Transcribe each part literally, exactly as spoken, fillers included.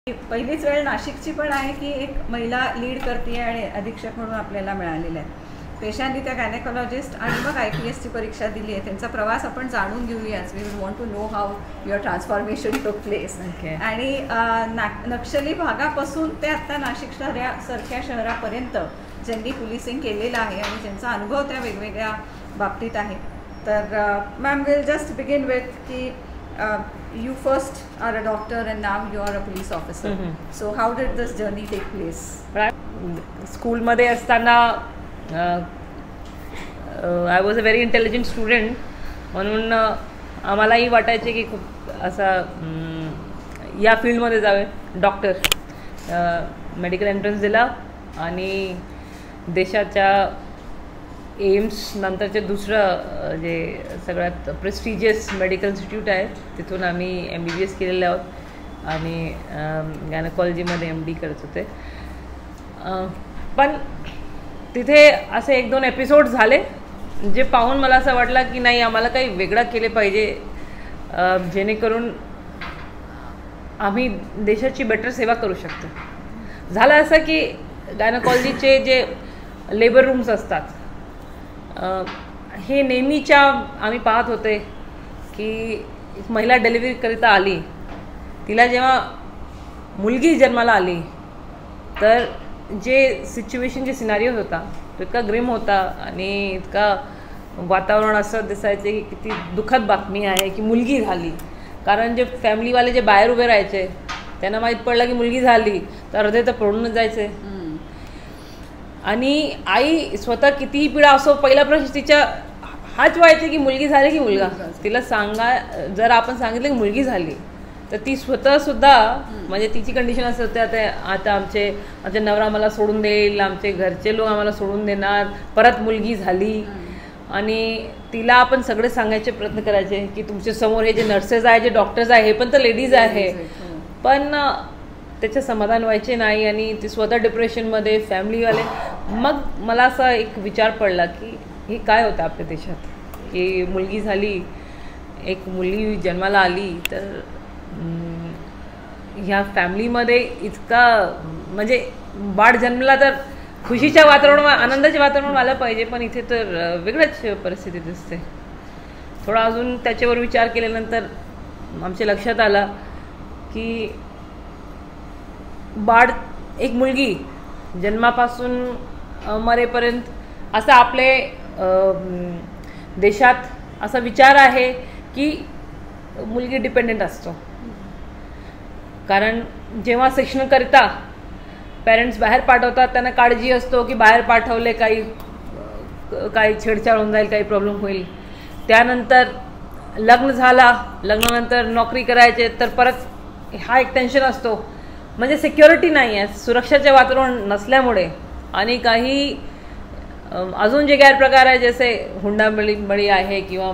पहिलीच वेळ नाशिकची पण आहे की एक महिला लीड करते आणि अधीक्षक म्हणून आपल्याला मिळालेल्या आहेत. पेशांनी त्या गायनेकोलॉजिस्ट आणि मग आय पी एसची परीक्षा दिली आहे. त्यांचा प्रवास आपण जाणून घेऊयाच. We will want to know how your transformation took place. आणि ना नक्षली भागापासून ते आत्ता नाशिक शहरासारख्या शहरापर्यंत ज्यांनी पोलिसिंग केलेलं आहे आणि ज्यांचा अनुभव त्या वेगवेगळ्या बाबतीत आहे. तर ma'am will just begin with की Uh, you first are a doctor and now you are a police officer. Mm-hmm. So how did this journey take place? School मध्ये असताना I was a very intelligent student म्हणून आम्हालाही वाटायचे की खूप असं या फील्डमध्ये जावे. डॉक्टर मेडिकल एंट्रन्स दिला आणि देशाच्या एम्स नंतरचे दुसरं जे सगळ्यात प्रेस्टिजियस मेडिकल इन्स्टिट्यूट आहे तिथून आम्ही एम बी बी एस केलेले आहोत आणि गायनेकॉलॉजीमध्ये एम डी करत होते. पण तिथे असे एक दोन एपिसोड झाले जे पाहून मला असं वाटलं की नाही, आम्हाला काही वेगळं केले पाहिजे जेणेकरून आम्ही देशाची बेटर सेवा करू शकतो. झालं असं की गायनेकॉलॉजीचे जे लेबर रूम्स असतात हे नेहमीच्या आम्ही पाहत होते की महिला डिलिव्हरीकरिता आली, तिला जेव्हा मुलगी जन्माला आली तर जे सिच्युएशन जे सिनारिओ होता तो इतका ग्रिम होता आणि इतका वातावरण असं दिसायचं की किती दुःखद बातमी आहे की मुलगी झाली. कारण जे फॅमिलीवाले जे बाहेर उभे राहायचे त्यांना माहीत पडलं की मुलगी झाली तर अर्धे तर पडूनच जायचे. आणि आई स्वतः कितीही पिढा असो पहिला प्रश्न तिच्या हाच व्हायचे की मुलगी झाली की मुलगा. तिला सांगा जर आपण सांगितलं की मुलगी झाली तर ती स्वतःसुद्धा म्हणजे तिची कंडिशन असं होते आता आता आमचे आमचे नवरा आम्हाला सोडून देईल, आमचे घरचे लोक आम्हाला सोडून देणार, परत मुलगी झाली. आणि तिला आपण सगळे सांगायचे प्रयत्न करायचे की तुमच्या समोर हे जे नर्सेस आहे, जे डॉक्टर्स आहे, हे पण तर लेडीज आहे. पण त्याचे समाधान व्हायचे नाही आणि ती स्वतः डिप्रेशनमध्ये, फॅमिलीवाले. मग मला असा एक विचार पडला की हे काय होतं आपल्या देशात की मुलगी झाली, एक मुलगी जन्माला आली तर ह्या फॅमिलीमध्ये इतका म्हणजे बाळ जन्मला तर खुशीच्या वातावरण आनंदाचे वातावरण आलं पाहिजे, पण इथे तर वेगळंच परिस्थिती दिसते. थोडा अजून त्याच्यावर विचार केल्यानंतर आमच्या लक्षात आला की बाळ एक मुलगी जन्मापासून मरेपर्यंत असं आपले देशात असा विचार आहे की मुलगी डिपेंडेंट असतो. कारण जेव्हा शिक्षणाकरिता पॅरेंट्स बाहेर पाठवतात त्यांना काळजी असतो की बाहेर पाठवले काही काही छेडछाड होऊन जाईल, काही प्रॉब्लेम होईल. त्यानंतर लग्न झाला, लग्नानंतर नोकरी करायचे तर परत हा एक टेन्शन असतो. म्हणजे सिक्युरिटी नाही आहे, सुरक्षाचे वातावरण नसल्यामुळे. आणि काही अजून जे गैरप्रकार आहे जसे हुंडाबळी बळी आहे किंवा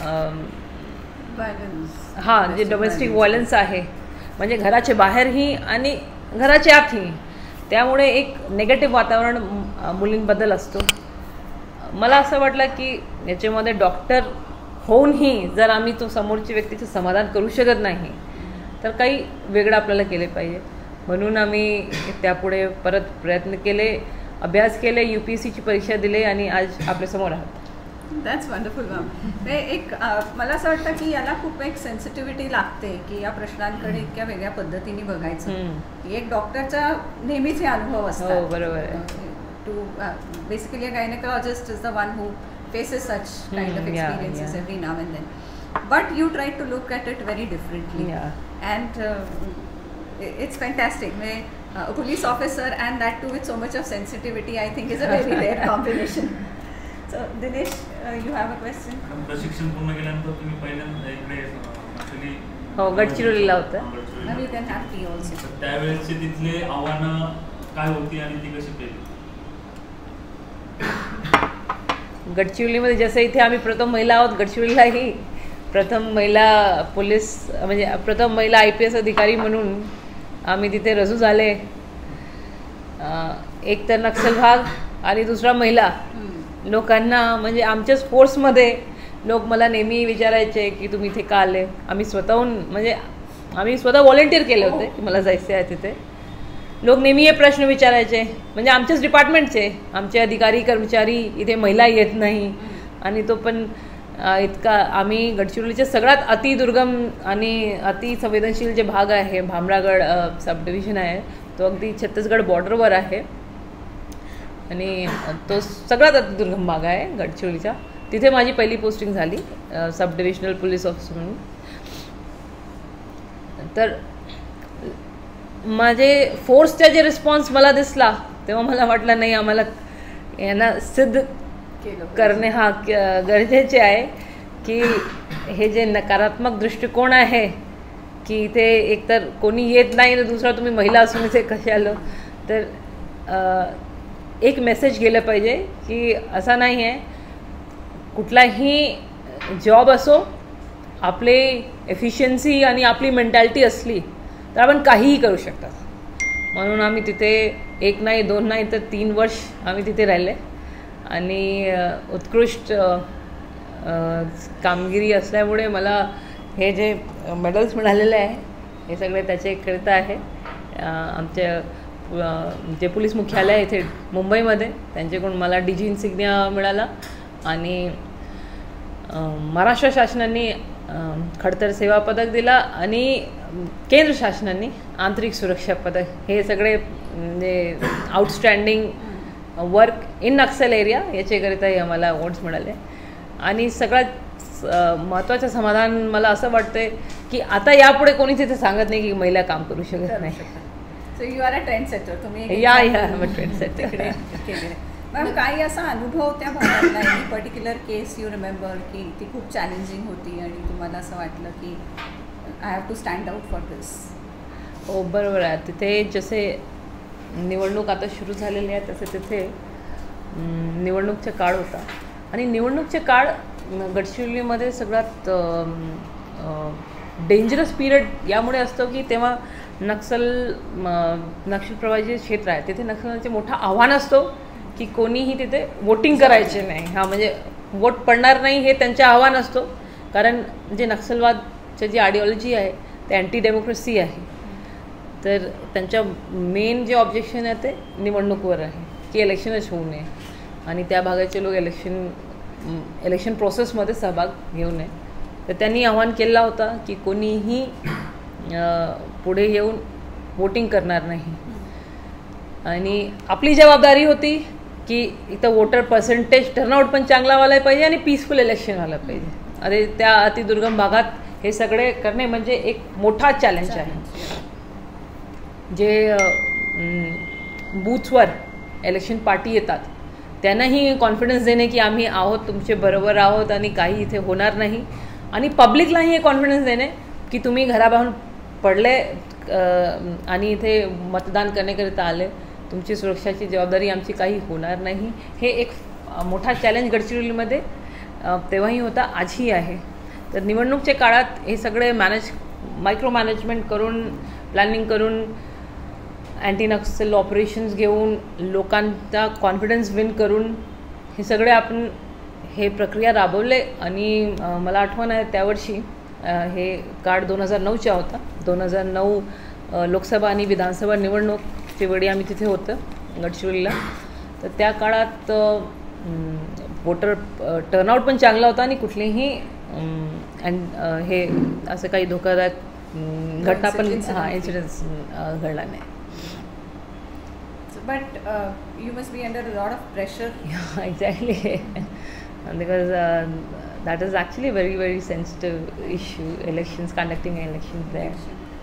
हां जे डोमेस्टिक व्हायलन्स आहे म्हणजे घराच्या बाहेरही आणि घराच्या आतही, त्यामुळे एक नेगेटिव्ह वातावरण मुलींबद्दल असतो. मला असं वाटलं की याच्यामध्ये डॉक्टर होऊनही जर आम्ही तो समोरच्या व्यक्तीचं समाधान करू शकत नाही तर काही वेगळं आपल्याला केले पाहिजे. म्हणून आम्ही त्यापुढे परत प्रयत्न केले, अभ्यास केले, यू पी एस सीची परीक्षा दिली आणि आज आपल्यासमोर आहात. That's wonderful ma'am. एक मला असं वाटतं की याला खूप एक सेन्सिटिव्हिटी लागते की या प्रश्नांकडे इतक्या वेगळ्या पद्धतीने बघायचं. एक डॉक्टरचा नेहमीच हे अनुभव असतात. बरोबर आहे. To basically a gynaecologist is the one who faces such kind of experiences every now and then. But you try to look at it very differently and it's fantastic. A police officer and that too with so much of sensitivity, I think is a very rare combination. So Dinesh, uh, you have a question? प्रशिक्षण पूर्ण केल्यानंतर तुम्ही पहिल्यांदा इकडे actually हो गडचिरोलीला होतं. Now you can have tea also. त्यावेळेसचे तिथले आव्हानं काय होती आणि ती कशी केली? गडचिरोलीमध्ये जसं इथे आम्ही प्रथम महिला आहोत, गडचिरोलीलाही प्रथम महिला पोलीस म्हणजे प्रथम महिला आय पी एस अधिकारी म्हणून आम्ही तिथे रजू झाले. एक तर नक्षल भाग आणि दुसरा महिला. लोकांना म्हणजे आमच्याच फोर्समध्ये लोक मला नेहमी विचारायचे की तुम्ही इथे का आले. आम्ही स्वतःहून म्हणजे आम्ही स्वतः व्हॉलेंटिअर केले होते की मला जायचे आहे तिथे. लोक नेहमी हे प्रश्न विचारायचे, म्हणजे आमच्याच डिपार्टमेंटचे आमचे अधिकारी कर्मचारी, इथे महिला येत नाही. आणि तो पण इतका आम्ही गडचिरोलीचे सगळ्यात अतिदुर्गम आणि अति संवेदनशील जे भाग आहे, भामरागड सब डिव्हिजन आहे, तो अगदी छत्तीसगड बॉर्डरवर आहे आणि तो सगळ्यात अतिदुर्गम भाग आहे गडचिरोलीचा. तिथे माझी पहिली पोस्टिंग झाली सब डिव्हिजनल पोलीस ऑफिसर म्हणून. तर माझे फोर्सचा जे रिस्पॉन्स मला दिसला तेव्हा मला वाटलं नाही, आम्हाला यांना सिद्ध करणे हा गरजेचे आहे की हे जे नकारात्मक दृष्टिकोन आहे की इथे एकतर कोणी येत नाही तर दुसरा तुम्ही महिला असून इथे कसे आलो, तर एक मेसेज गेलं पाहिजे की असा नाही आहे. कुठलाही जॉब असो, आपले एफिशियन्सी आणि आपली मेंटॅलिटी असली तर आपण काहीही करू शकतात. म्हणून आम्ही तिथे एक नाही दोन नाही तर तीन वर्ष आम्ही तिथे राहिले आणि उत्कृष्ट कामगिरी असल्यामुळे मला हे जे मेडल्स मिळालेले आहे हे सगळे त्याचे करिता आहे. आमच्या जे पोलीस मुख्यालय आहे इथे मुंबईमध्ये त्यांच्याकडून मला डी जी इन्सिग्निया मिळाला आणि महाराष्ट्र शासनाने खडतर सेवा पदक दिला आणि केंद्र शासनाने आंतरिक सुरक्षा पदक. हे सगळे म्हणजे outstanding work in Naxal area याच्याकरिताही आम्हाला अवॉर्ड्स मिळाले. आणि सगळ्यात महत्त्वाचं समाधान मला असं वाटतंय की आता यापुढे कोणीच इथे सांगत नाही की महिला काम करू शकत नाही. So you are a trend setter. तुम्ही या या ट्रेंड सेटर. मॅम काही असा अनुभव त्या भागातला any particular case you remember की ती खूप चॅलेंजिंग होती आणि तुम्हाला असं वाटलं की I have to stand out for this? हो बरोबर आहे. तिथे जसे निवडणूक आता सुरू झालेली आहे तसे तिथे निवडणूकचा काळ होता आणि निवडणूकचे काळ गडचिरोलीमध्ये सगळ्यात डेंजरस पिरियड यामुळे असतो की तेव्हा नक्षल नक्षलप्रभावित जे क्षेत्र आहे तिथे नक्षलांचे मोठं आव्हान असतो की कोणीही तिथे वोटिंग करायचे नाही. हा म्हणजे वोट पडणार नाही हे त्यांचे आव्हान असतो, कारण जे नक्षलवादची जी आयडिओलॉजी आहे ते अँटी डेमोक्रेसी आहे. तर त्यांच्या मेन जे ऑब्जेक्शन आहे ते निवडणुकीवर आहे की इलेक्शनच होऊ नये आणि त्या भागाचे लोक इलेक्शन इलेक्शन प्रोसेसमध्ये सहभाग घेऊ नये. तर त्यांनी आव्हान केला होता की कोणीही पुढे येऊन वोटिंग करणार नाही. आणि आपली जबाबदारी होती की इथं वोटर पर्सेंटेज टर्नआउट पण चांगला व्हायला पाहिजे आणि पीसफुल इलेक्शन व्हायला पाहिजे. अरे त्या अतिदुर्गम भागात हे सगळे करणे म्हणजे एक मोठा चॅलेंज आहे. जे बूथवर इलेक्शन पार्टी येतात त्यांनाही कॉन्फिडन्स देणे की आम्ही आहोत, तुमचे बरोबर आहोत आणि काही इथे होणार नाही. आणि पब्लिकलाही हे कॉन्फिडन्स देणे की तुम्ही घराबाहेर पडले आणि इथे मतदान करण्याकरिता आले, तुमची सुरक्षाची जबाबदारी आमची काही होणार नाही. हे एक मोठा चॅलेंज गडचिरोलीमध्ये तेव्हाही होता, आजही आहे. तर निवडणूकच्या काळात हे सगळे मॅनेज मायक्रो मॅनेजमेंट करून प्लॅनिंग करून अँटी नक्सल ऑपरेशन्स घेऊन लोकांचा कॉन्फिडन्स विन करून हे सगळे आपण हे प्रक्रिया राबवले. आणि मला आठवण आहे त्यावर्षी हे काळ दोन हजार नऊचा होता. दोन हजार नऊ लोकसभा आणि विधानसभा निवडणूकच्या वेळी आम्ही तिथे होतं गडचिरोलीला. तर त्या काळात वोटर टर्नआउट पण चांगला होता आणि कुठलेही अँड हे असं काही धोकादायक घटना पण हां इन्सिडेंट्स घडला नाही. But uh, you must be under a lot of pressure. Yeah, exactly. Because uh, that is actually a very, very sensitive issue, elections, conducting elections there.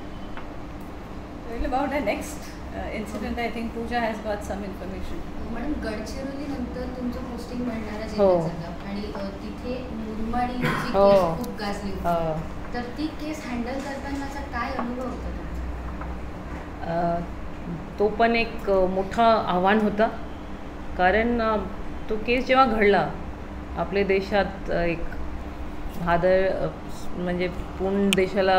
Well, about the next uh, incident, I think Pooja has got some information. Madam Gadchiroli नंतर तुमचं posting मिळणारा हो. जिल्ह्यात आणि तिथे मुरमाडीची हो. केस खूप गाजली हो. होती. तर ती केस हँडल करतानाचा काय अनुभव होता तुमचा? तो पण एक मोठा आव्हान होता, कारण तो केस जेव्हा घडला आपल्या देशात एक हादर म्हणजे पूर्ण देशाला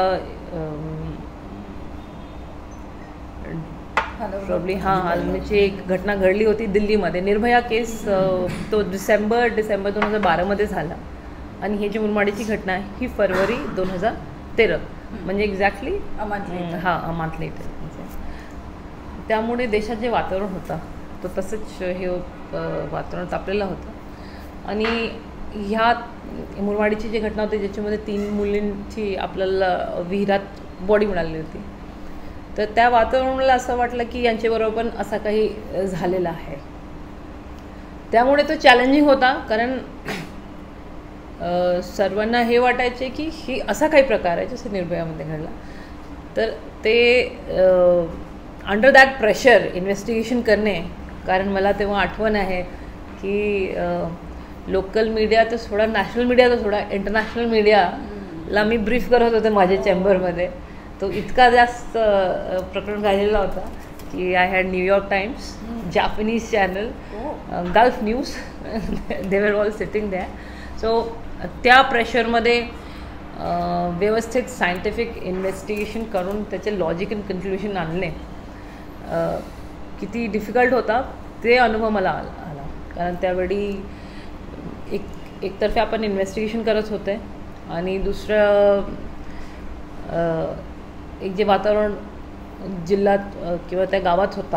प्रॉब्ली हां हालण्याची एक घटना घडली होती दिल्लीमध्ये. निर्भया केस तो डिसेंबर डिसेंबर दोन हजार बारामध्ये झाला आणि ही जी मुरमाडीची घटना आहे ही फरवरी दोन हजार तेरा म्हणजे एक्झॅक्टली A month later. हां अ मंथ लेटर. त्यामुळे देशात जे वातावरण होतं तो तसंच हे अ, वातावरण तापलेलं होतं. आणि ह्या मुरवाडीची जी घटना होती ज्याच्यामध्ये तीन मुलींची आपल्याला विहिरात बॉडी मिळाली होती, तर त्या वातावरणाला असं वाटलं की यांच्याबरोबर पण असा काही झालेला आहे. त्यामुळे तो चॅलेंजिंग होता, कारण सर्वांना हे वाटायचे की ही असा काही प्रकार आहे जसं निर्भयामध्ये घडला. तर ते अंडर दॅट प्रेशर इन्व्हेस्टिगेशन करणे, कारण मला तेव्हा आठवण आहे की लोकल मीडिया तर सोडा, नॅशनल मीडिया तर सोडा, इंटरनॅशनल मीडियाला मी ब्रीफ करत होते माझ्या चेंबरमध्ये. तो इतका जास्त प्रकरण गाजलेला होता की I had New York Times, Japanese channel, Gulf News, they were all sitting there. So त्या प्रेशरमध्ये व्यवस्थित सायंटिफिक इन्व्हेस्टिगेशन करून त्याचे लॉजिकल कन्क्ल्युजन आणले किती डिफिकल्ट होता ते अनुभव मला आला. कारण त्यावेळी एक एकतर्फे आपण इन्व्हेस्टिगेशन करत होते आणि दुसरं एक जे वातावरण जिल्ह्यात किंवा त्या गावात होता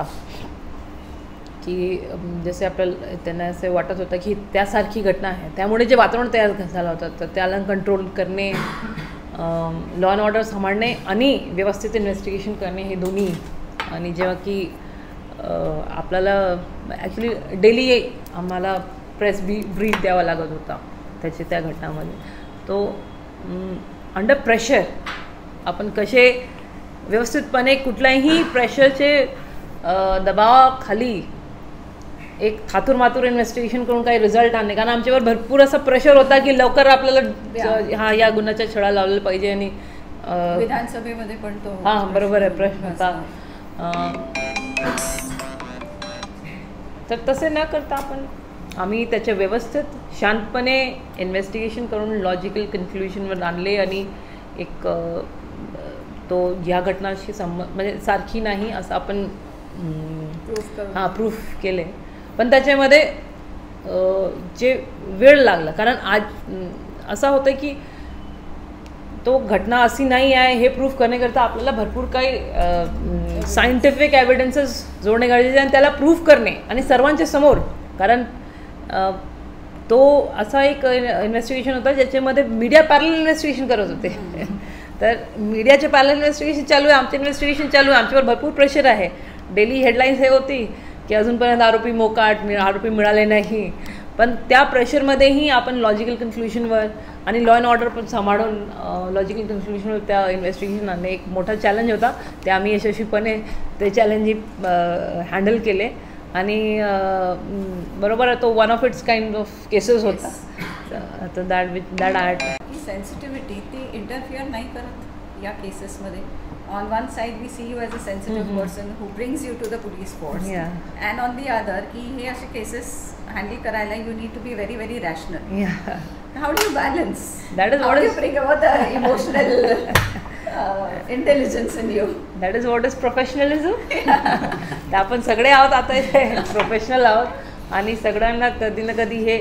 की जसे आपल्याला त्यांना असं वाटत होतं की त्यासारखी घटना आहे, त्यामुळे जे वातावरण तयार झालं होतं तर त्याला कंट्रोल करणे, लॉ अँड ऑर्डर सांभाळणे आणि व्यवस्थित इन्व्हेस्टिगेशन करणे हे दोन्ही. आणि जेव्हा की आपल्याला ॲक्च्युली डेली आम्हाला प्रेस बी ब्रीफ द्यावा लागत होता त्याचे त्या घटनामध्ये, तो अंडर प्रेशर आपण कसे व्यवस्थितपणे कुठल्याही प्रेशरचे दबावाखाली एक थातूरमातूर इन्व्हेस्टिगेशन करून काही रिझल्ट आणणे. कारण आमच्यावर भरपूर असा प्रेशर होता की लवकर आपल्याला हा या गुन्ह्याचा छडा लावलेला पाहिजे. आणि विधानसभेमध्ये पण तो हां बरोबर आहे प्रश्न होता. तर तसे न करता आपण आम्ही त्याच्या व्यवस्थित शांतपणे इन्व्हेस्टिगेशन करून लॉजिकल कन्क्ल्युजनवर आणले आणि एक तो या घटनाशी संबंध म्हणजे सारखी नाही असं आपण हां प्रूफ केले. पण त्याच्यामध्ये जे वेळ लागला, कारण आज असं होतं की तो घटना अशी नाही आहे हे प्रूफ करण्याकरता आपल्याला भरपूर काही सायंटिफिक एव्हिडन्सेस जोडणे गरजेचे आणि त्याला प्रूफ करणे आणि सर्वांच्या समोर. कारण तो असा एक इन्व्हेस्टिगेशन होता ज्याच्यामध्ये मीडिया पॅरलल इन्व्हेस्टिगेशन करत होते. तर मीडियाचे पॅरलल इन्व्हेस्टिगेशन चालू आहे, आमचं इन्व्हेस्टिगेशन चालू आहे, आमच्यावर भरपूर प्रेशर आहे. डेली हेडलाईन्स हे होती की अजूनपर्यंत आरोपी मोकाट मिळ आरोपी मिळाले नाही. पण त्या प्रेशरमध्येही आपण लॉजिकल कन्क्ल्युजनवर आणि लॉ अँड ऑर्डर पण सांभाळून लॉजिकल कन्क्ल्युजनवर त्या इन्व्हेस्टिगेशन आणणे एक मोठा चॅलेंज होता. ते आम्ही यशस्वीपणे ते चॅलेंज हँडल केले आणि बरोबर तो one of its kind of cases होता. तर दॅट विथ दॅट आर्ट ही सेन्सिटिव्हिटी ती इंटरफिअर नाही करत या केसेसमध्ये. On one side we see you as a sensitive mm-hmm. person who brings you to the police force, yeah. and on the other की हे असे cases handle करायला you need to be very very rational. Yeah. How do you balance? That is How what do is you bring about the emotional uh, intelligence in you? That is what is professionalism. तर आपण सगळे आहोत आता professional आहोत आणि सगळ्यांना कधी ना कधी हे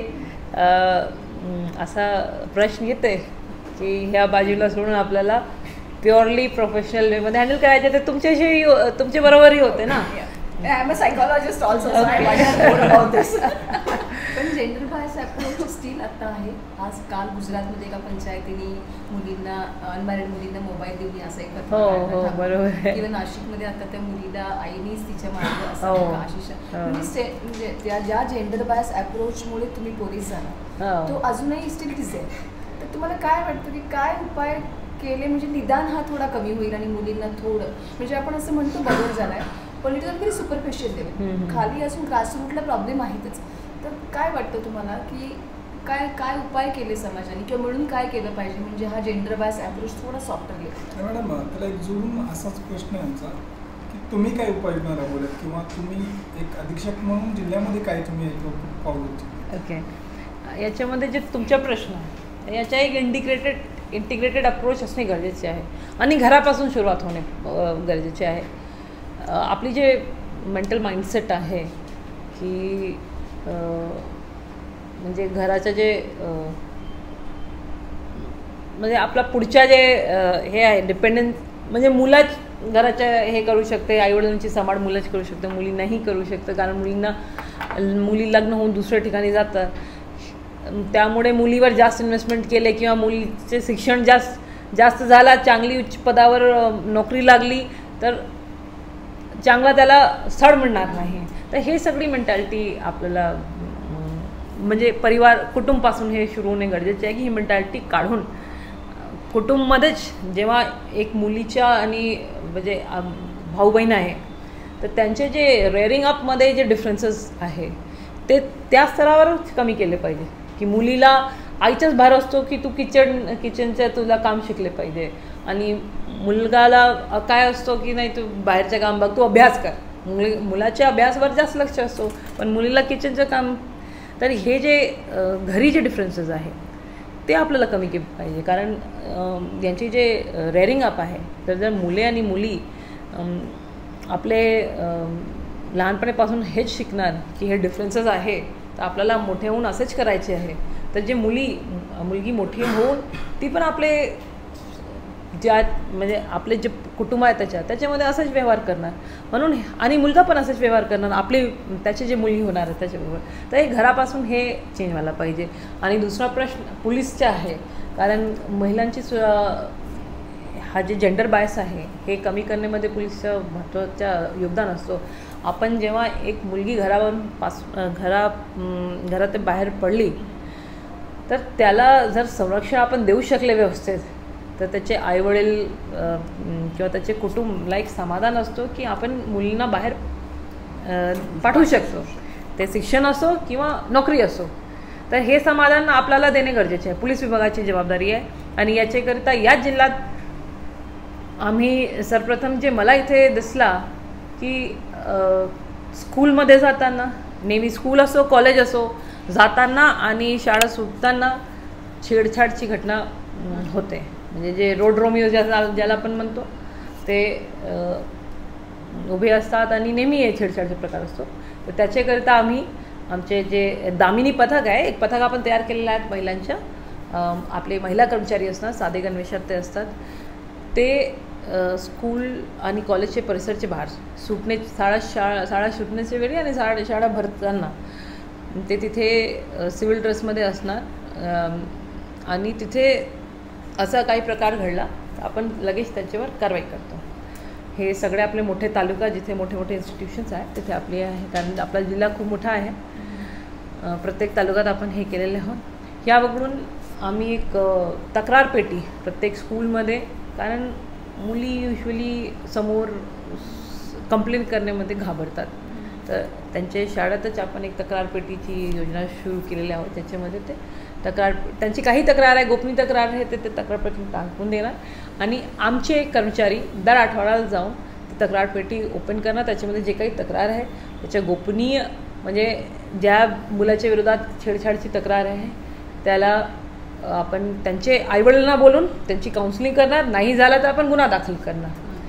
असा प्रश्न येते की ह्या बाजूला सोडून आपल्याला प्युअरली प्रोफेशनल वेमध्ये हँडल करायचे. तर तुमच्याशी तुमच्या बरोबरही होते ना. I am a psychologist also, so I wonder more about this. पण जेंडर बायस अप्रोच स्टील आता आहे. आज काल गुजरातमध्ये एका पंचायतीने मुलींना अनमॅरिड मुलींना मोबाईल देऊन असं एक हो हो बरोबर. किंवा नाशिकमध्ये आता त्या मुलीला आईनेच तिच्या मागे असं आशिष म्हणजे म्हणजे त्या ज्या जेंडर बायस अप्रोचमुळे तुम्ही पोलीस झाला तो अजूनही स्टील तिचे. तर तुम्हाला काय वाटतं की काय उपाय केले म्हणजे निदान हा थोडा कमी होईल आणि मुलींना थोडं म्हणजे आपण असं म्हणतो बदल झालाय पॉलिटिकल तरी सुपरफिशियल लेवल खाली असून ग्रासरूटला प्रॉब्लेम आहेतच. तर काय वाटतं तुम्हाला की काय काय उपाय केले समाजाने किंवा मिळून काय केलं पाहिजे म्हणजे हा जेंडर बायस अप्रोच थोडा सॉफ्टर गेला? मॅडम त्याला एक जोडून असाच प्रश्न यांचा की तुम्ही काय उपाययोजना राबवल्यात किंवा तुम्ही एक अधीक्षक म्हणून जिल्ह्यामध्ये काय तुम्ही पाऊल उचलले? ओके, याच्यामध्ये जे तुमचा प्रश्न आहे याच्या एक इंटिग्रेटेड इंटिग्रेटेड अप्रोच असणे गरजेचे आहे आणि घरापासून सुरुवात होणे गरजेचे आहे. आपली जे मेंटल माइंडसेट आहे की म्हणजे घराचं जे म्हणजे आपला पुढच्या जे हे आहे डिपेंडन्स म्हणजे मुलाच घराच्या हे करू शकते, आईवडिलांची सांभाळ मुलंच करू शकते, मुलींनाही करू शकतं. कारण मुलींना मुली लग्न होऊन दुसऱ्या ठिकाणी जातात, त्यामुळे मुलीवर जास्त इन्व्हेस्टमेंट केले किंवा मुलीचे शिक्षण जास्त जास्त झाला, चांगली उच्च पदावर नोकरी लागली तर चांगला त्याला स्थळ मिळणार नाही. तर हे सगळी मेंटॅलिटी आपल्याला म्हणजे परिवार कुटुंबापासून हे सुरू होणे गरजेचे आहे की ही मेंटॅलिटी काढून कुटुंबमध्येच जेव्हा एक मुलीच्या आणि म्हणजे भाऊ बहीण आहे तर त्यांचे जे रेअरिंग अपमध्ये जे डिफरन्सेस आहे ते त्या स्तरावरच कमी केले पाहिजे. की मुलीला आईचाच भार असतो की तू किचन किचनचं तुला काम शिकले पाहिजे आणि मुलगाला काय असतो की नाही तू बाहेरचं काम बघ, तू अभ्यास कर. मुली मुलाच्या अभ्यासावर जास्त लक्ष असतो पण मुलीला किचनचं काम. तर हे जे घरी जे डिफरन्सेस आहे ते आपल्याला कमी केले पाहिजे. कारण यांची जे रेअरिंग अप आहे तर जर मुले आणि मुली आपले लहानपणापासून हेच शिकणार की हे डिफरन्सेस आहे तर आपल्याला मोठे होऊन असेच करायचे आहे तर जे मुली मुलगी मोठी होऊन ती पण आपले ज्या म्हणजे आपले जे कुटुंब आहे त्याच्या त्याच्यामध्ये असाच व्यवहार करणार म्हणून आणि मुलगा पण असाच व्यवहार करणार आपले त्याचे जे मुली होणार आहे त्याच्याबरोबर. तर हे घरापासून हे चेंज व्हायला पाहिजे. आणि दुसरा प्रश्न पोलीसचा आहे कारण महिलांची हा जे जेंडर बायस आहे हे कमी करण्यामध्ये पोलीसचं महत्त्वाचा योगदान असतो. आपण जेव्हा एक मुलगी घरावरून पास घरा घरात बाहेर पडली तर त्याला जर संरक्षण आपण देऊ शकले व्यवस्थित तर त्याचे आईवडील किंवा त्याचे कुटुंबला एक समाधान असतो की आपण मुलींना बाहेर पाठवू शकतो, ते शिक्षण असो किंवा नोकरी असो. तर हे समाधान आपल्याला देणे गरजेचे आहे, पोलीस विभागाची जबाबदारी आहे. आणि याच्याकरिता याच जिल्ह्यात आम्ही सर्वप्रथम जे मला इथे दिसला की स्कूलमध्ये जाताना नेहमी स्कूल असो कॉलेज असो जाताना आणि शाळा सुटताना छेडछाडची घटना होते. म्हणजे जे रोड रोमिओ ज्याला ज्याला आपण म्हणतो ते उभे असतात आणि नेहमी हे छेडछाडचा प्रकार असतो. तर त्याच्याकरिता आम्ही आमचे जे दामिनी पथक आहे एक पथक आपण तयार केलेलं आहे महिलांच्या. आपले महिला कर्मचारी असतात साधे गणवेशात ते असतात ते स्कूल आणि कॉलेजचे परिसरचे बाहेर सुटणे शाळा शाळा शाळा सुटण्याच्या वेळी आणि शाळा शाळा भरताना ते तिथे सिव्हिल ड्रेसमध्ये असणार आणि तिथे असा काही प्रकार घडला तर आपण लगेच त्याच्यावर कारवाई करतो. हे सगळे आपले मोठे तालुका जिथे मोठे मोठे इन्स्टिट्यूशन्स आहेत तिथे आपले आहे कारण आपला जिल्हा खूप मोठा आहे. प्रत्येक तालुक्यात आपण हे केलेले आहोत. यावरून आम्ही एक तक्रार पेटी प्रत्येक स्कूलमध्ये कारण मुली युजली समोर कंप्लेंट करण्यामध्ये घाबरतात तर त्यांच्या शाळेतच आपण एक तक्रार पेटीची योजना सुरू केलेली आहोत. त्याच्यामध्ये ते तक्रार त्यांची काही तक्रार आहे गोपनीय तक्रार आहे ते ते तक्रार पेटी टाकून देणार आणि आमचे कर्मचारी दर आठवड्याला जाऊन ती तक्रार पेटी ओपन करणार. त्याच्यामध्ये जे काही तक्रार आहे त्याच्या गोपनीय म्हणजे ज्या मुलाच्या विरोधात छेडछाडची तक्रार आहे त्याला आपण त्यांचे आईवडिलांना बोलून त्यांची काउन्सिलिंग करणार, नाही झालं तर आपण गुन्हा दाखल करणार.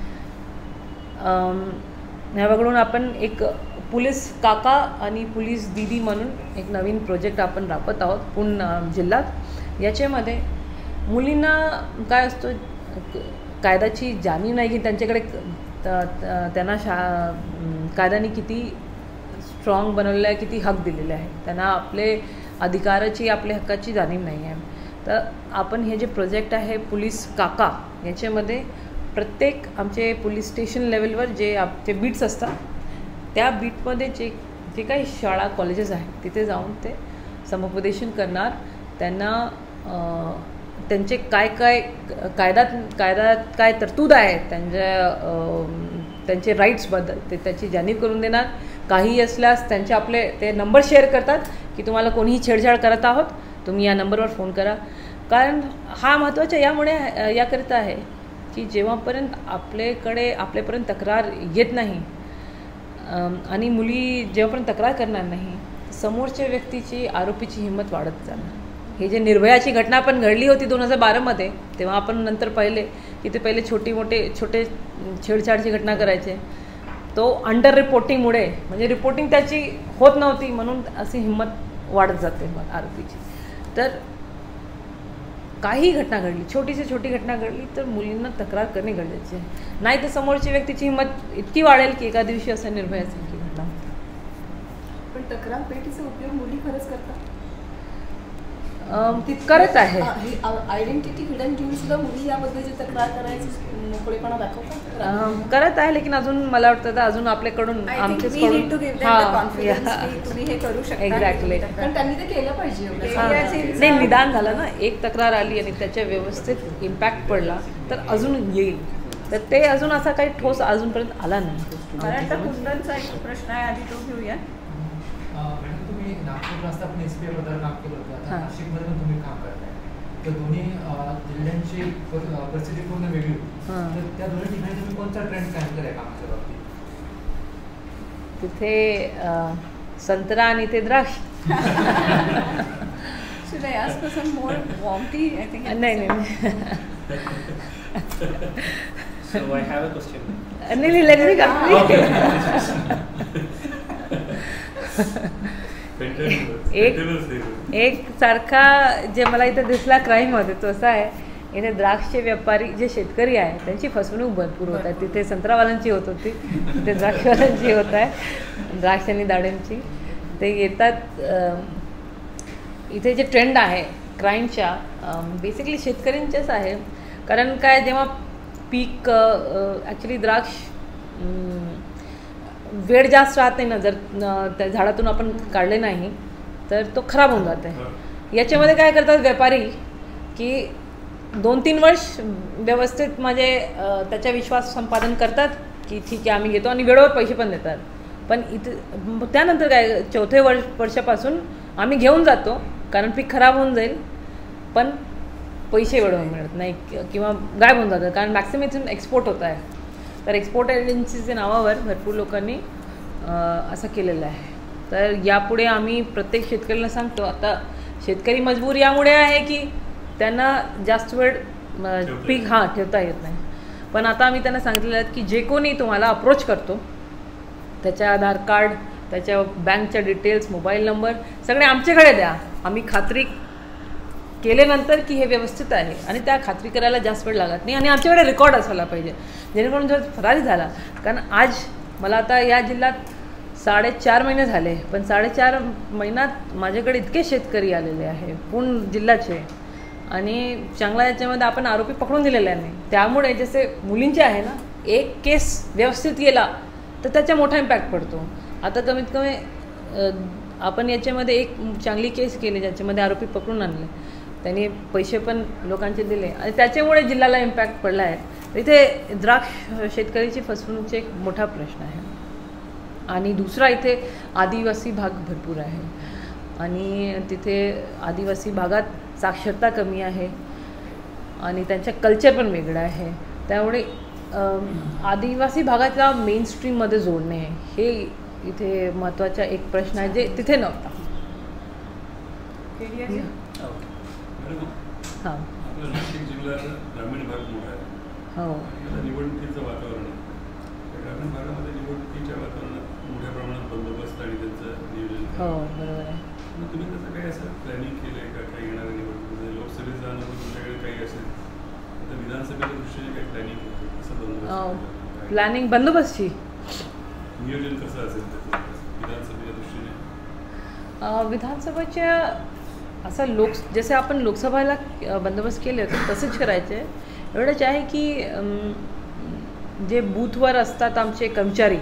ह्याकडून आपण एक पोलीस काका आणि पोलीस दीदी म्हणून एक नवीन प्रोजेक्ट आपण राबवत आहोत पूर्ण जिल्ह्यात. याच्यामध्ये मुलींना काय असतो कायद्याची जाणीव नाही की त्यांच्याकडे त्यांना शा कायद्याने किती स्ट्रॉंग बनवलेलं आहे किती हक दिलेले आहे त्यांना आपले अधिकाराची आपल्या हक्काची जाणीव नाही आहे. तर आपण हे जे प्रोजेक्ट आहे पोलीस काका याच्यामध्ये प्रत्येक आमचे पोलीस स्टेशन लेवलवर जे आमचे बीट्स असतात त्या बीटमध्ये जे जे काही शाळा कॉलेजेस आहेत तिथे जाऊन ते समुपदेशन करणार. त्यांना त्यांचे काय काय कायद्यात कायद्यात काय तरतूद आहे त्यांच्या त्यांचे राईट्सबद्दल ते त्याची जाणीव करून देणार. काही असल्यास त्यांचे आपले ते नंबर शेअर करतात की तुम्हाला कोणीही छेडछाड करत आहोत तुम्ही या नंबरवर फोन करा. कारण हा महत्त्वाचा यामुळे याकरिता आहे की जेव्हापर्यंत आपल्याकडे आपल्यापर्यंत तक्रार येत नाही आणि मुली जेव्हापर्यंत तक्रार करणार नाही समोरच्या व्यक्तीची आरोपीची हिंमत वाढत जाणार. हे जे निर्भयाची घटना पण घडली होती दोन हजार बारामध्ये तेव्हा आपण नंतर पाहिले की ते पहिले छोटी मोठे छोटे छेडछाडची घटना करायचे. तो अंडर रिपोर्टिंगमुळे म्हणजे रिपोर्टिंग त्याची होत नव्हती म्हणून अशी हिंमत वाढत जाते मग आरोपीची. तर काही घटना घडली, छोटीशी छोटी घटना घडली तर मुलींना तक्रार करणे गरजेचे आहे. नाही तर समोरची व्यक्तीची हिंमत इतकी वाढेल की एका दिवशी असं निर्भयासारखी घटना होते. पण तक्रार पेटीचा उपयोग मुली खरंच करतात, करत आहे. आयडेंटिटी हिडन ठेवून सुद्धा मुली याबद्दलची तक्रार करायची मोकळेपणा दाखवतात, करत आहे. लेकिन अजून मला वाटतं तर अजून आपल्याकडून आमचेच तुम्ही हे करू शकता. एक्झॅक्टली, पण त्यांनी ते केलं पाहिजे. नाही, निदान झालं ना, एक तक्रार आली आणि त्याच्या व्यवस्थित इम्पॅक्ट पडला तर अजून येईल. तर ते अजून असा काही ठोस अजूनपर्यंत आला नाही. मला वाटतं कुंदनचा एक प्रश्न आहे, आधी तो घेऊया. मॅडम, तुम्ही नागपूरला असताना एस पी बद्दल काम केलं होतं, आता नाशिकमध्ये पण तुम्ही काम करताय, तर दोन्ही जिल्ह्यांची परिस्थिती पूर्ण वेगळी होती. तर त्या दोन्ही ठिकाणी तुम्ही कोणता ट्रेंड काय केलाय कामाच्या बाबतीत? तिथे संत्रा आणि ते द्राक्ष. Should I ask for some more warmty? I think नाही नाही So I have a question. नाही नाही let me एक एक सारखा जे मला इथे दिसला क्राईम होते तो असा आहे, इथे द्राक्षचे व्यापारी जे शेतकरी आहे त्यांची फसवणूक भरपूर होत आहे. तिथे संत्रावाल्यांची होत होती, तिथे द्राक्षवाल्यांची होत आहे, द्राक्ष आणि डाळिंबची. ते येतात, इथे जे ट्रेंड आहे क्राईमच्या बेसिकली शेतकऱ्यांच्याच आहे. कारण काय, जेव्हा पीक ॲक्च्युली द्राक्ष वेळ जास्त राहत नाही ना, जर त्या झाडातून आपण काढले नाही तर तो खराब होऊन जाते. याच्यामध्ये काय करतात व्यापारी की दोन तीन वर्ष व्यवस्थित म्हणजे त्याचा विश्वास संपादन करतात की ठीक आहे आम्ही घेतो आणि वेळेवर पैसे पण देतात. पण इथे त्यानंतर काय, चौथे वर्ष वर्षापासून आम्ही घेऊन जातो कारण पीक खराब होऊन जाईल पण पैसे वेळेवर मिळत नाही किंवा गायब होऊन जातात, कारण मॅक्सिमम इथून एक्सपोर्ट होत आहे. तर एक्सपोर्ट एजन्सीच्या नावावर भरपूर लोकांनी असं केलेलं आहे. तर यापुढे आम्ही प्रत्येक शेतकऱ्याला सांगतो, आता शेतकरी मजबूर यामुळे आहे की त्यांना जास्त वेळ पीक हां ठेवता येत नाही. पण आता आम्ही त्यांना सांगितलेलं आहे की जे कोणी तुम्हाला अप्रोच करतो त्याच्या आधार कार्ड, त्याच्या बँकच्या डिटेल्स, मोबाईल नंबर सगळे आमच्याकडे द्या. आम्ही खात्री केल्यानंतर की हे व्यवस्थित आहे आणि त्या खात्री करायला जास्त वेळ लागत नाही आणि आमच्याकडे रेकॉर्ड असायला पाहिजे जेणेकरून जर फरारी झाला. कारण आज मला आता या जिल्ह्यात साडेचार महिने झाले, पण साडेचार महिन्यात माझ्याकडे इतके शेतकरी आलेले आहे पूर्ण जिल्ह्याचे आणि चांगला याच्यामध्ये आपण आरोपी पकडून दिलेले नाही. त्यामुळे जसे मुलींचे आहे ना, एक केस व्यवस्थित गेला तर त्याचा मोठा इम्पॅक्ट पडतो. आता कमीत कमी आपण याच्यामध्ये एक चांगली केस केली ज्याच्यामध्ये आरोपी पकडून आणले, त्यांनी पैसे पण लोकांचे दिले आणि त्याच्यामुळे जिल्ह्याला इम्पॅक्ट पडला आहे. इथे द्राक्ष शेतकरीची फसवणूकचा एक मोठा प्रश्न आहे. आणि दुसरा, इथे आदिवासी भाग भरपूर आहे आणि तिथे आदिवासी भागात साक्षरता कमी आहे आणि त्यांचं कल्चर पण वेगळं आहे. त्यामुळे आदिवासी भागातल्या मेन स्ट्रीममध्ये जोडणे हे इथे महत्त्वाचा एक प्रश्न आहे जे तिथे नव्हता. हां, आपला नाशिक जिल्हा ग्रामीण भाग मोठा आहे. हो, निवडणुकीचं वातावरण आहे. ग्रामीण भागामध्ये निवडणुकीच्या वातावरणात मोठ्या प्रमाणात बंदोबस्त आणि त्यांचं नियोजन. हो, बरोबर आहे. मग तुम्ही त्याचं काही असं प्लॅनिंग केलं आहे का? काही येणाऱ्या निवडणुकीमध्ये लोकसभेचा अनुभव तुमच्याकडे काही असेल तर विधानसभेच्या दृष्टीने काही प्लॅनिंग केलं कसं बंदोबस्त? प्लॅनिंग बंदोबस्तची नियोजन कसं असेल त्याचं विधानसभेच्या दृष्टीने? विधानसभेच्या असं लोक जसे आपण लोकसभेला बंदोबस्त केले होते तसेच करायचे. एवढंच आहे की जे बूथवर असतात आमचे कर्मचारी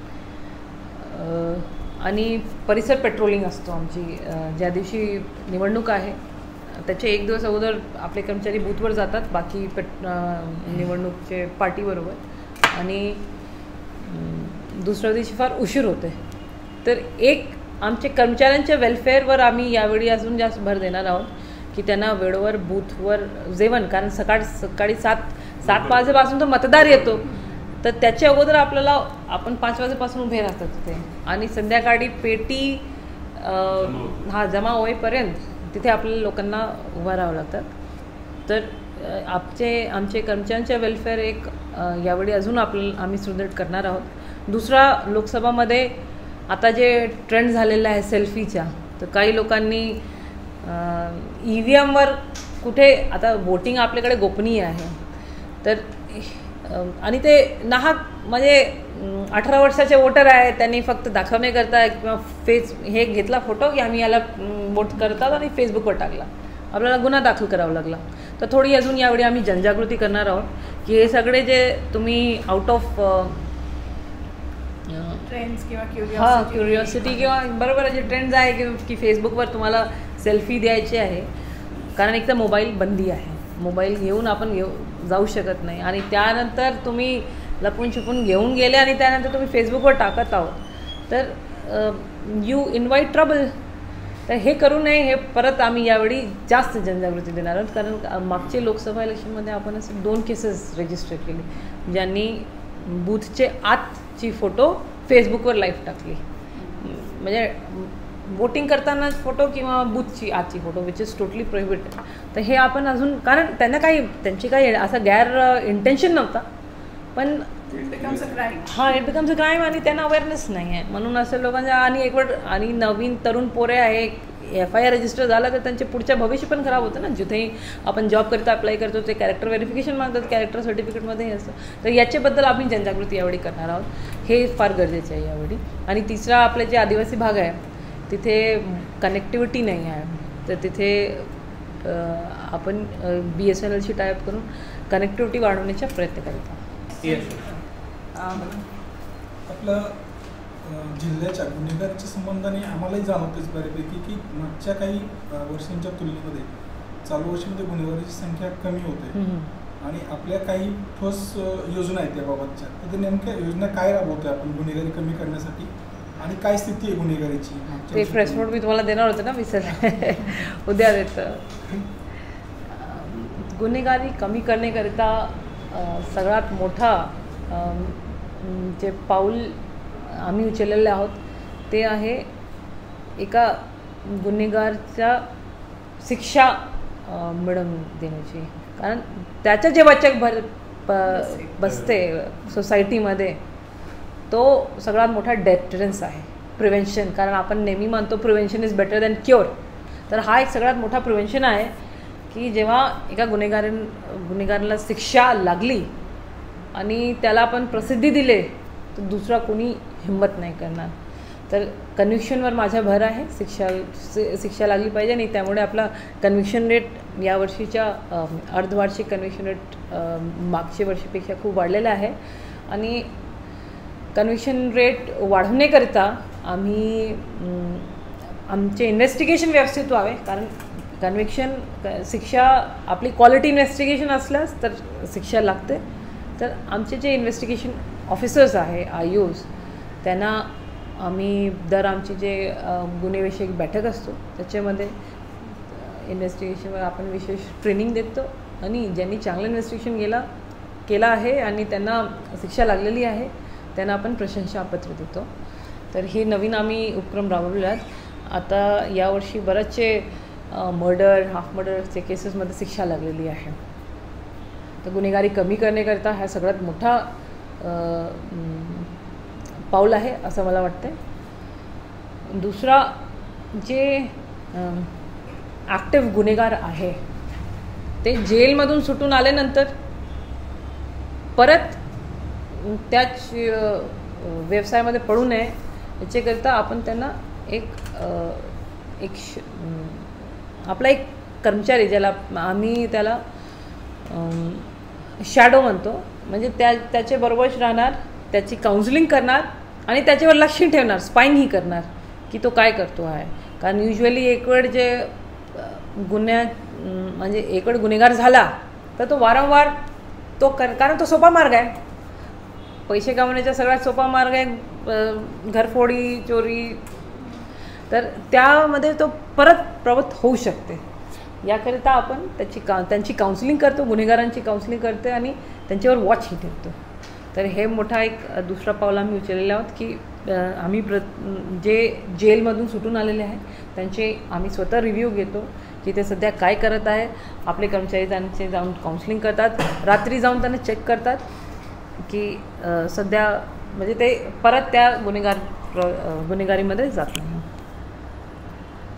आणि परिसर पेट्रोलिंग असतो आमची, ज्या दिवशी निवडणूक आहे त्याचे एक दिवस अगोदर आपले कर्मचारी बूथवर जातात बाकी पेट निवडणूकचे पार्टीबरोबर आणि दुसऱ्या दिवशी फार उशीर होते. तर एक आमचे कर्मचाऱ्यांच्या वेलफेअरवर आम्ही यावेळी अजून जास्त भर देणार आहोत की त्यांना वेळेवर बूथवर जेवण, कारण सकाळ सकाळी सात सात वाजेपासून तो मतदार येतो तर त्याच्या अगोदर आपल्याला आपण पाच वाजेपासून उभे राहतात तिथे आणि संध्याकाळी पेटी हा जमा होईपर्यंत तिथे आपल्याला लोकांना उभं राहावं लागतात. तर आमचे आमचे कर्मचाऱ्यांच्या वेलफेअर एक यावेळी अजून आपल्याला आम्ही सुदृढ करणार आहोत. दुसरा, लोकसभामध्ये आता जे ट्रेंड झालेला आहे सेल्फीच्या, तर काही लोकांनी ई व्ही एमवर कुठे आता वोटिंग आपल्याकडे गोपनीय आहे, तर आणि ते नाहक म्हणजे अठरा वर्षाचे वोटर आहेत, त्यांनी फक्त दाखवणे करता किंवा फेस हे घेतला फोटो की आम्ही याला वोट करतात आणि फेसबुकवर टाकला, आपल्याला गुन्हा दाखल करावा लागला. तर थोडी अजून यावेळी आम्ही जनजागृती करणार आहोत की हे सगळे जे तुम्ही आउट ऑफ ट्रेंड्स किंवा हां क्युरिओसिटी किंवा बरोबर जे ट्रेंड्स आहे की की फेसबुकवर तुम्हाला सेल्फी द्यायची आहे, कारण एक तर मोबाईल बंदी आहे, मोबाईल घेऊन आपण घेऊ जाऊ शकत नाही आणि त्यानंतर तुम्ही लपून छपून घेऊन गेले आणि त्यानंतर तुम्ही फेसबुकवर टाकत आहोत, तर यू इन्व्हाइट ट्रबल. तर हे करू नये, हे परत आम्ही यावेळी जास्त जनजागृती देणार आहोत, कारण मागचे लोकसभा इलेक्शनमध्ये आपण असे दोन केसेस रजिस्टर केले ज्यांनी बूथचे आतची फोटो फेसबुकवर लाईव्ह टाकली, म्हणजे वोटिंग करताना फोटो किंवा बूथची आजची photo which is totally prohibited. तर हे आपण अजून, कारण त्यांना काही त्यांची काही असा गैर इंटेन्शन नव्हता, पण हां इट बिकम्स अ क्राईम आणि त्यांना अवेअरनेस नाही आहे, म्हणून असं लोकांच्या आणि एक वेळ आणि नवीन तरुण पोरे आहे, एफ आय आर रजिस्टर झालं तर त्यांचे पुढच्या भविष्य पण खराब होतं ना. जिथेही आपण जॉब करता अप्लाय करतो ते कॅरेक्टर व्हेरिफिकेशन मागतात, कॅरेक्टर सर्टिफिकेटमध्ये हे असतं. तर याच्याबद्दल आम्ही जनजागृती यावेळी करणार आहोत, हे फार गरजेचं आहे यावेळी. आणि तिसरा आपले जे आदिवासी भाग आहे तिथे कनेक्टिव्हिटी नाही आहे, तर तिथे आपण बी एस एन एलशी टायअप करून कनेक्टिव्हिटी वाढवण्याचा प्रयत्न करत आहोत. आपलं जिल्ह्याच्या गुन्हेगारीच्या संबंधाने आम्हालाही जाणवतेच बऱ्यापैकी की मागच्या काही वर्षांच्या तुलनेमध्ये चालू वर्षामध्ये गुन्हेगारीची संख्या कमी होते आणि आपल्या काही ठोस योजना आहेत त्याबाबतच्या, तर ते नेमक्या योजना काय राबवते आपण गुन्हेगारी कमी करण्यासाठी आणि काय स्थिती आहे गुन्हेगारीची? ते प्रेस नोट मी तुम्हाला देणार होते ना, विसरले, उद्या देतं. गुन्हेगारी कमी करण्याकरिता सगळ्यात मोठा जे पाऊल आम्ही उचललेले आहोत ते आहे एका गुन्हेगारच्या शिक्षा मिळवून देण्याची, कारण त्याच्या जे वचक भर बसते सोसायटीमध्ये तो सगळ्यात मोठा डेटरन्स आहे, प्रिव्हेन्शन. कारण आपण नेहमी मानतो prevention is better than cure, तर हा एक सगळ्यात मोठा प्रिव्हेन्शन आहे की जेव्हा एका गुन्हेगारी गुन्हेगाराला शिक्षा लागली आणि त्याला आपण प्रसिद्धी दिले तर दुसरा कोणी हिंमत नाही करणार. तर कन्व्हिक्शनवर माझा भर आहे, शिक्षा शिक्षा लागली पाहिजे आणि त्यामुळे आपला कन्व्हिक्शन रेट यावर्षीच्या अर्धवार्षिक कन्व्हिक्शन रेट मागच्या वर्षीपेक्षा खूप वाढलेला आहे आणि कन्व्हिक्शन रेट वाढवण्याकरिता आम्ही आमचे इन्व्हेस्टिगेशन व्यवस्थित व्हावे, कारण कन्व्हिक्शन शिक्षा आपली क्वालिटी इन्व्हेस्टिगेशन असल्यास तर शिक्षा लागते. तर आमचे जे इन्व्हेस्टिगेशन ऑफिसर्स आहे आय ओज त्यांना आम्ही दर आमची जे गुन्हेविषयक बैठक असतो त्याच्यामध्ये इन्व्हेस्टिगेशनवर आपण विशेष ट्रेनिंग देतो आणि ज्यांनी चांगलं इन्व्हेस्टिगेशन गेला केलं आहे आणि त्यांना शिक्षा लागलेली आहे त्यांना आपण प्रशंसापत्र देतो. तर हे नवीन आम्ही उपक्रम राबवले आहेत. आता यावर्षी बरेचसे मर्डर हाफ मर्डरचे केसेसमध्ये शिक्षा लागलेली आहे. तर गुन्हेगारी कमी करण्याकरता हा सगळ्यात मोठा पाऊल आहे असं मला वाटतं. दुसरा जे ॲक्टिव्ह गुन्हेगार आहे ते जेलमधून सुटून आल्यानंतर परत त्याच व्यवसायामध्ये पडू नये याच्याकरिता आपण त्यांना एक एक आपला एक कर्मचारी ज्याला आम्ही त्याला शॅडो म्हणतो, म्हणजे त्या त्याच्याबरोबरच राहणार, त्याची काउन्सिलिंग करणार आणि त्याच्यावर लक्ष ठेवणार, स्पाईनही करणार की तो काय करतो आहे. कारण युजली एक वेळ जे गुन्ह्या म्हणजे एक वेळ गुन्हेगार झाला तर तो वारंवार तो कर कारण तो सोपा मार्ग आहे, पैसे कमवण्याचा सगळ्यात सोपा मार्ग आहे घरफोडी चोरी, तर त्यामध्ये तो परत प्रवृत्त होऊ शकते. याकरिता आपण त्याची का त्यांची काउन्सिलिंग करतो, गुन्हेगारांची काउन्सिलिंग करते आणि त्यांच्यावर वॉचही ठेवतो. तर हे मोठा एक दुसरा पाऊल आम्ही उचललेला आहोत की आम्ही प्र जे जेलमधून सुटून आलेले आहे त्यांचे आम्ही स्वतः रिव्ह्यू घेतो की ते सध्या काय करत आहे. आपले कर्मचारी त्यांचे जाऊन काउन्सिलिंग करतात, रात्री जाऊन त्यांना चेक करतात की सध्या म्हणजे ते परत त्या गुन्हेगार गुन्हेगारीमध्ये जात नाही.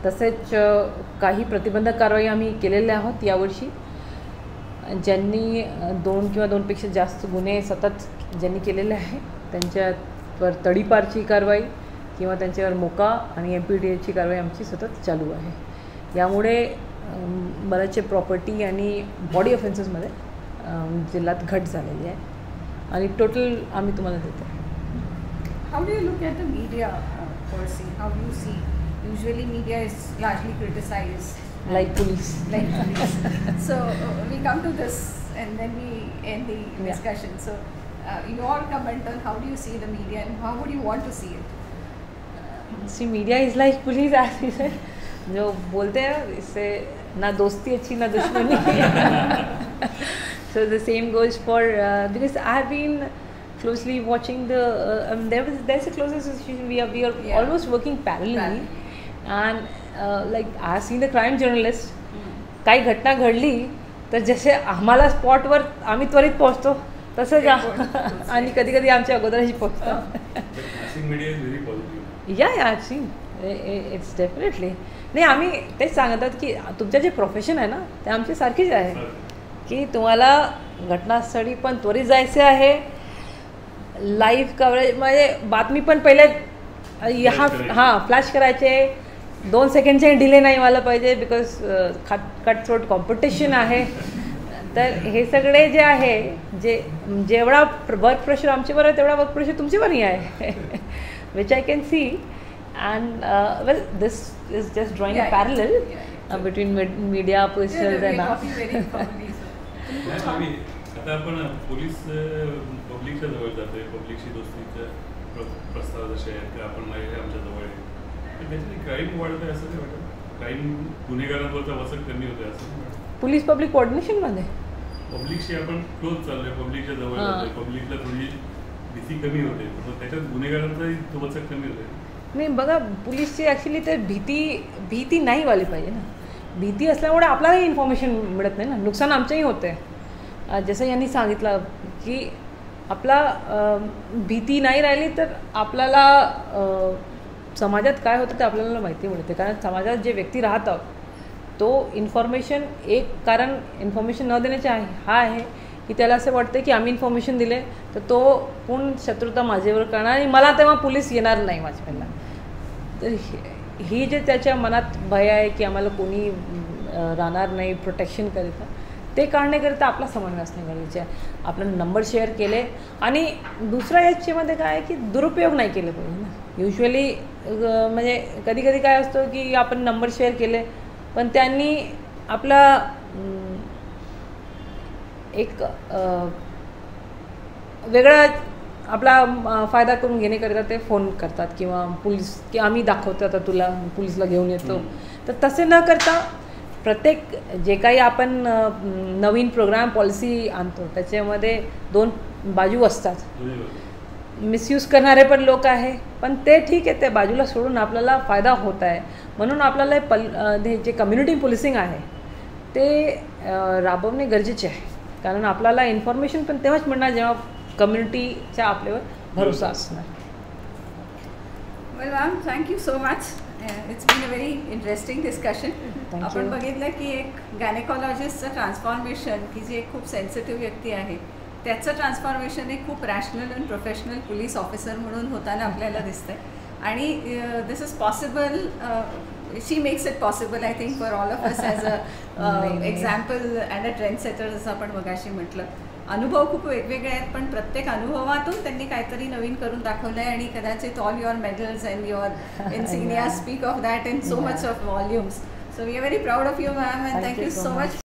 तसेच काही प्रतिबंधक कारवाई आम्ही केलेल्या आहोत यावर्षी. ज्यांनी दोन किंवा दोनपेक्षा जास्त गुन्हे सतत ज्यांनी केलेले आहे त्यांच्यावर तडीपारची कारवाई किंवा त्यांच्यावर मोका आणि एम पी डी एची कारवाई आमची सतत चालू आहे. यामुळे बऱ्याचशे प्रॉपर्टी आणि बॉडी ऑफेन्सेसमध्ये जिल्ह्यात घट झालेली आहे आणि टोटल आम्ही तुम्हाला देतो. How do you look at the media policy? How do see? Usually media is largely criticised like police. Like police. So uh, we come to this and then we end the Yeah. discussion. So uh, your comment on how do you see the media and how would you want to see it? See, media is like police, as you said. जो बोलते हैं इससे ना दोस्ती अच्छी ना दुश्मनी. So the same goes for uh, because I have been closely watching the uh, um, there was there's a close association. We are we are Yeah. almost working parallelly Parallel. and uh, like I have seen the crime journalist. काही घटना घडली तर जसे आम्हाला स्पॉटवर आम्ही त्वरित पोहोचतो तसंच आ- आणि कधी कधी आमच्या अगोदरही पोहोचतो. Nashik media is very positive. या या सी इट्स डेफिनेटली. नाही आम्ही तेच सांगतात की तुमचं जे प्रोफेशन आहे ना ते आमचे सारखेच आहे की तुम्हाला घटनास्थळी पण त्वरित जायचे आहे. लाईव्ह कव्हरेज म्हणजे बातमी पण पहिले हा हां फ्लॅश करायचे. दोन सेकंडचे डिले नाही व्हायला पाहिजे because cut cut throat competition आहे. तर हे सगळे जे आहे जे जेवढा वर्क प्रेशर आमच्यावर आहे तेवढा वर्क प्रेशर तुमच्यावरही आहे which I can see. And well this is just drawing a parallel between media police and आता आपण पोलीस पब्लिकच्या जवळ जातोय. पब्लिकशी दोस्तीच्या प्रस्ताव जसे आहेत ते आपण माहिती आमच्या जवळ आहे. त्याच्याने क्राईम वाढत आहे असं नाही वाटत? क्राईम गुन्हेगारांवरचा वचक कमी होतोय असं नाही वाटत? पोलीस पब्लिक कोऑर्डिनेशनमध्ये पब्लिकशी आपण क्लोज चाललोय, पब्लिकच्या जवळ जातोय, पब्लिकला थोडी भीती कमी होते, मग त्याच्यात गुन्हेगारांचाही तो वचक कमी होतोय. नाही बघा पोलीसची ॲक्च्युली ते भीती भीती नाही व्हायला पाहिजे ना. भीती असल्यामुळे आपल्यालाही इन्फॉर्मेशन मिळत नाही ना. नुकसान आमचंही होतं आहे. जसं यांनी सांगितलं की आपला भीती नाही राहिली तर आपल्याला समाजात काय होतं ते आपल्याला माहिती मिळते. कारण समाजात जे व्यक्ती राहतात तो इन्फॉर्मेशन एक कारण इन्फॉर्मेशन न देण्याचे आहे हा आहे की त्याला असं वाटतं की आम्ही इन्फॉर्मेशन दिले तर तो पूर्ण शत्रुता माझ्यावर करणार आणि मला तेव्हा पोलीस येणार नाही माझ्याकडला. तर ही जे त्याच्या मनात भय आहे की आम्हाला कोणी राहणार नाही प्रोटेक्शन करिता ते काढण्याकरिता आपला समन्वय असणे गरजेचे आहे. आपलं नंबर शेअर केले आणि दुसरा याच्यामध्ये काय आहे की दुरुपयोग नाही केले पाहिजे ना. युजली म्हणजे कधी कधी काय असतं की आपण नंबर शेअर केले पण त्यांनी आपला एक वेगळा आपला फायदा करून घेण्याकरिता ते फोन करतात किंवा पोलीस की आम्ही दाखवतो आता तुला पोलीसला घेऊन येतो. तर तसे न करता प्रत्येक जे काही आपण नवीन प्रोग्राम पॉलिसी आणतो त्याच्यामध्ये दोन बाजू असतात. मिसयूज करणारे पण लोक आहे पण ते ठीक आहे, त्या बाजूला सोडून आपल्याला फायदा होत आहे. म्हणून आपल्याला पल जे कम्युनिटी पोलिसिंग आहे ते राबवणे गरजेचे आहे. कारण आपल्याला इन्फॉर्मेशन पण तेव्हाच मिळणार जेव्हा कम्युनिटीच्या आपल्यावर भरोसा असणार. Well ma'am thank you so much. It's been a very interesting discussion. आपण बघितलं की एक गायनेकॉलॉजिस्टचं ट्रान्सफॉर्मेशन की जे खूप सेन्सिटिव्ह व्यक्ती आहे त्याचं ट्रान्सफॉर्मेशन एक खूप rational and professional police officer म्हणून होताना आपल्याला दिसतंय. आणि this is possible. She makes it possible I think for all of us as a example and a trend setter जसं आपण मगाशी म्हटलं. अनुभव खूप वेगवेगळे आहेत पण प्रत्येक अनुभवातून त्यांनी काहीतरी नवीन करून दाखवलं आहे आणि कदाचित all your medals and your insignia speak of that in so much of volumes. So we are very proud of you ma'am and thank you so much.